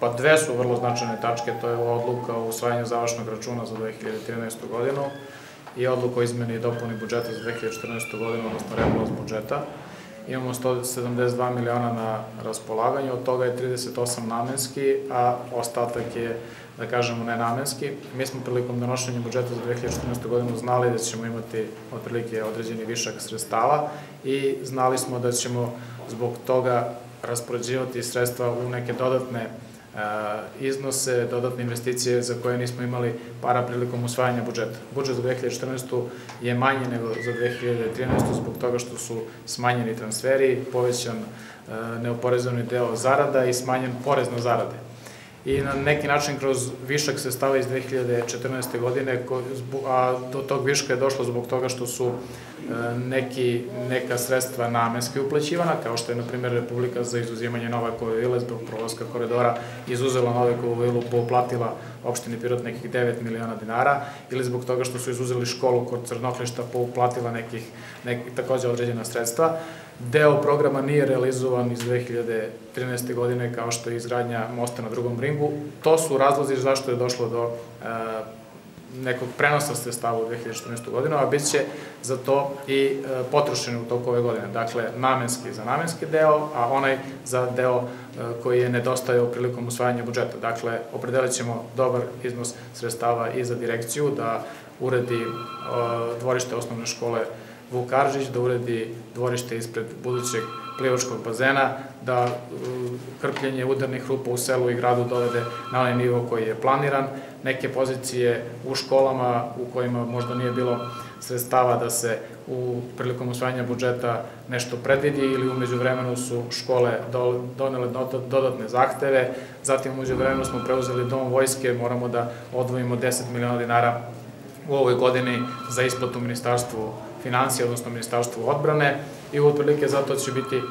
Pa dve su vrlo značajne tačke, to je odluka o usvajanju završnog računa za 2013. godinu i odluka o izmeni i dopuni budžeta za 2014. godinu, odnosno rebalans budžeta. Imamo 172 miliona na raspolaganju, od toga je 38 namenski, a ostatak je, da kažemo, nenamenski. Mi smo prilikom donošenja budžeta za 2014. godinu znali da ćemo imati otprilike određeni višak sredstava i znali smo da ćemo zbog toga raspoređivati sredstva u neke dodatne iznose, dodatne investicije za koje nismo imali para prilikom usvajanja budžeta. Budžet za 2014. je manji nego za 2013. zbog toga što su smanjeni transferi, povećan neoporezovani deo zarada i smanjen porez na zarade. I na neki način kroz višak sredstava iz 2014. godine, a do tog viška je došlo zbog toga što su neka sredstva namenski uplaćivana, kao što je, na primjer, Republika za izuzimanje Novakove vile zbog prolaska koridora izuzela Novakovu vilu, pouplatila opštini Pirot nekih 9 miliona dinara, ili zbog toga što su izuzeli školu kod Crnoklišta, pouplatila takođe određena sredstva. Deo programa nije realizovan iz 2013. godine, kao što je izgradnja mosta na Drugom ringu. To su razlozi zašto je došlo do nekog prenosa sredstava u 2014. godinu, a bit će za to i potrošeno u toku ove godine. Dakle, namenski za namenski deo, a onaj za deo koji je nedostajao prilikom usvajanja budžeta. Dakle, opredelit ćemo dobar iznos sredstava i za direkciju da uredi dvorište osnovne škole Vuk Karadžić, da uredi dvorište ispred budućeg plivačkog bazena, da krpljenje udarnih rupa u selu i gradu dovede na onaj nivo koji je planiran, neke pozicije u školama u kojima možda nije bilo sredstava da se prilikom usvajanja budžeta nešto predvidi ili umeđu vremenu su škole donele dodatne zahteve, zatim umeđu vremenu smo preuzeli Dom vojske, moramo da odvojimo 10 miliona dinara u ovoj godini za isplatu Ministarstvu financija, odnosno Ministarstvu odbrane i otprilike zato će biti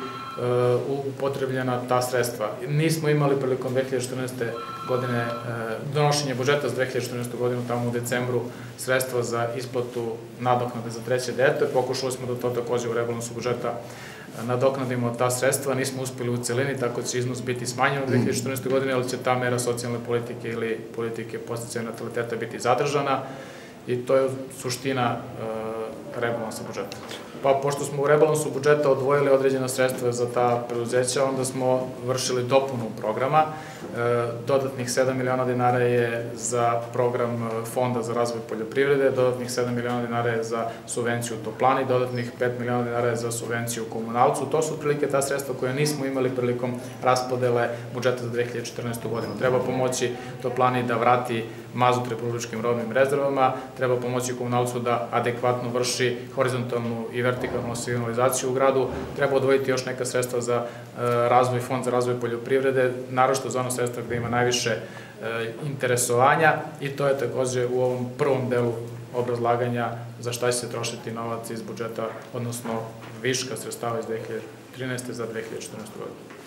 upotrebljena ta sredstva. Nismo imali prilikom 2014. godine donošenje budžeta za 2014. godinu tamo u decembru sredstva za isplatu nadoknade za treće dete. Pokušali smo da to takođe u rebalansu budžeta nadoknadimo ta sredstva. Nismo uspeli u celini, tako će iznos biti smanjen u 2014. godine, ali će ta mera socijalne politike ili politike podsticaja nataliteta biti zadržana i to je suština rebalansa budžeta. Pa, pošto smo u rebalansu budžeta odvojili određena sredstva za ta preduzeća, onda smo vršili dopunu programa. Dodatnih 7 miliona dinara je za program Fonda za razvoj poljoprivrede, dodatnih 7 miliona dinara je za subvenciju toplani, dodatnih 5 miliona dinara je za subvenciju komunalcu. To su otprilike ta sredstva koje nismo imali prilikom raspodele budžeta za 2014. godinu. Treba pomoći toplani da vrati mazut republičkim robnim rezervama, treba pomoći komunalcu da adekvatno vrši horizontalnu i vertikalnu signalizaciju u gradu, treba odvojiti još neka sredstva za razvoj, Fond za razvoj poljoprivrede, naročito za ono sredstva gde ima najviše interesovanja i to je takođe u ovom prvom delu obrazlaganja za šta će se trošiti novac iz budžeta, odnosno viška sredstava iz 2013. za 2014. godinu.